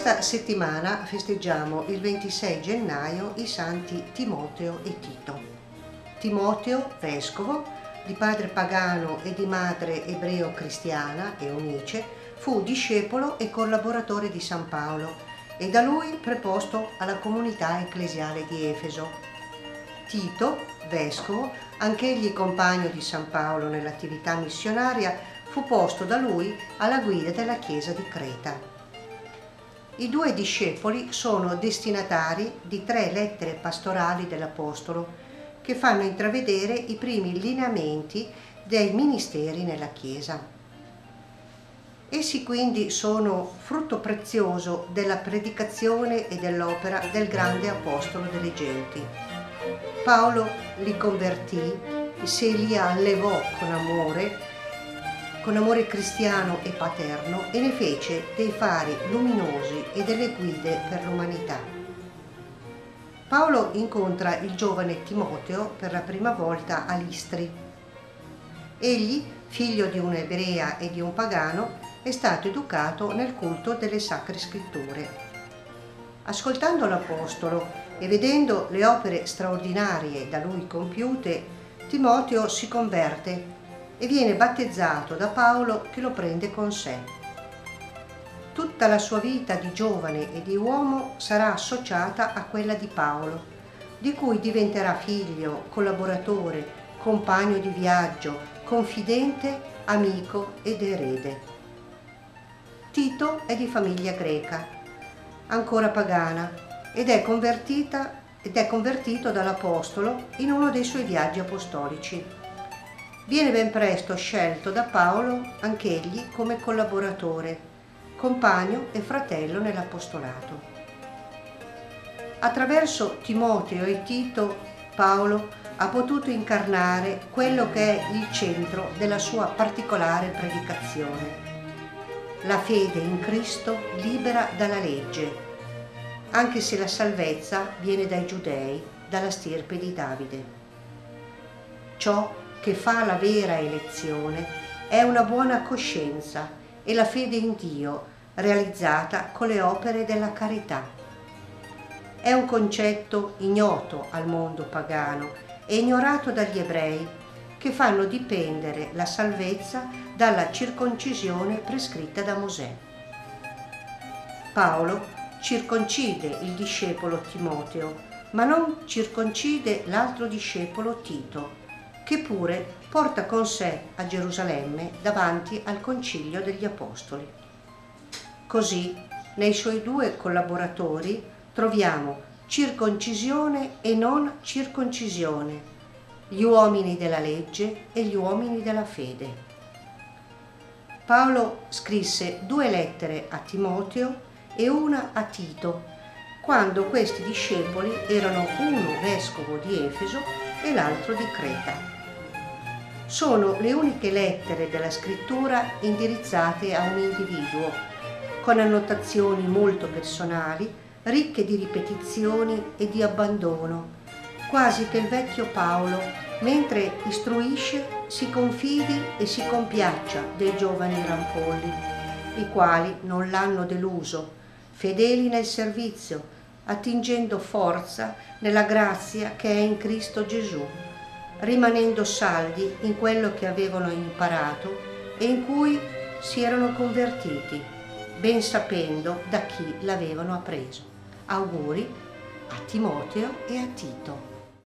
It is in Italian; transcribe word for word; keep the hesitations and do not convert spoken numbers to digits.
questa settimana festeggiamo il ventisei gennaio i santi Timoteo e Tito. Timoteo, vescovo, di padre pagano e di madre ebreo-cristiana, Eunice, fu discepolo e collaboratore di San Paolo e da lui preposto alla comunità ecclesiale di Efeso. Tito, vescovo, anch'egli compagno di San Paolo nell'attività missionaria, fu posto da lui alla guida della Chiesa di Creta. I due discepoli sono destinatari di tre lettere pastorali dell'Apostolo che fanno intravedere i primi lineamenti dei ministeri nella Chiesa. Essi quindi sono frutto prezioso della predicazione e dell'opera del grande Apostolo delle genti. Paolo li convertì, se li allevò con amore, con amore cristiano e paterno, e ne fece dei fari luminosi e delle guide per l'umanità. Paolo incontra il giovane Timoteo per la prima volta a Listri. Egli, figlio di un'ebrea e di un pagano, è stato educato nel culto delle Sacre Scritture. Ascoltando l'Apostolo e vedendo le opere straordinarie da lui compiute, Timoteo si converte e viene battezzato da Paolo che lo prende con sé. Tutta la sua vita di giovane e di uomo sarà associata a quella di Paolo, di cui diventerà figlio, collaboratore, compagno di viaggio, confidente, amico ed erede. Tito è di famiglia greca, ancora pagana, ed è convertita ed è convertito dall'Apostolo in uno dei suoi viaggi apostolici. Viene ben presto scelto da Paolo anch'egli come collaboratore, compagno e fratello nell'apostolato. Attraverso Timoteo e Tito, Paolo ha potuto incarnare quello che è il centro della sua particolare predicazione: la fede in Cristo libera dalla legge, anche se la salvezza viene dai giudei, dalla stirpe di Davide. Ciò che fa la vera elezione è una buona coscienza e la fede in Dio realizzata con le opere della carità. È un concetto ignoto al mondo pagano e ignorato dagli ebrei, che fanno dipendere la salvezza dalla circoncisione prescritta da Mosè. Paolo circoncide il discepolo Timoteo, ma non circoncide l'altro discepolo Tito, che pure porta con sé a Gerusalemme davanti al Concilio degli Apostoli. Così, nei suoi due collaboratori troviamo circoncisione e non circoncisione, gli uomini della legge e gli uomini della fede. Paolo scrisse due lettere a Timoteo e una a Tito, quando questi discepoli erano uno vescovo di Efeso e l'altro di Creta. Sono le uniche lettere della scrittura indirizzate a un individuo, con annotazioni molto personali, ricche di ripetizioni e di abbandono, quasi che il vecchio Paolo, mentre istruisce, si confidi e si compiaccia dei giovani rampolli, i quali non l'hanno deluso, fedeli nel servizio, attingendo forza nella grazia che è in Cristo Gesù, rimanendo saldi in quello che avevano imparato e in cui si erano convertiti, ben sapendo da chi l'avevano appreso. Auguri a Timoteo e a Tito.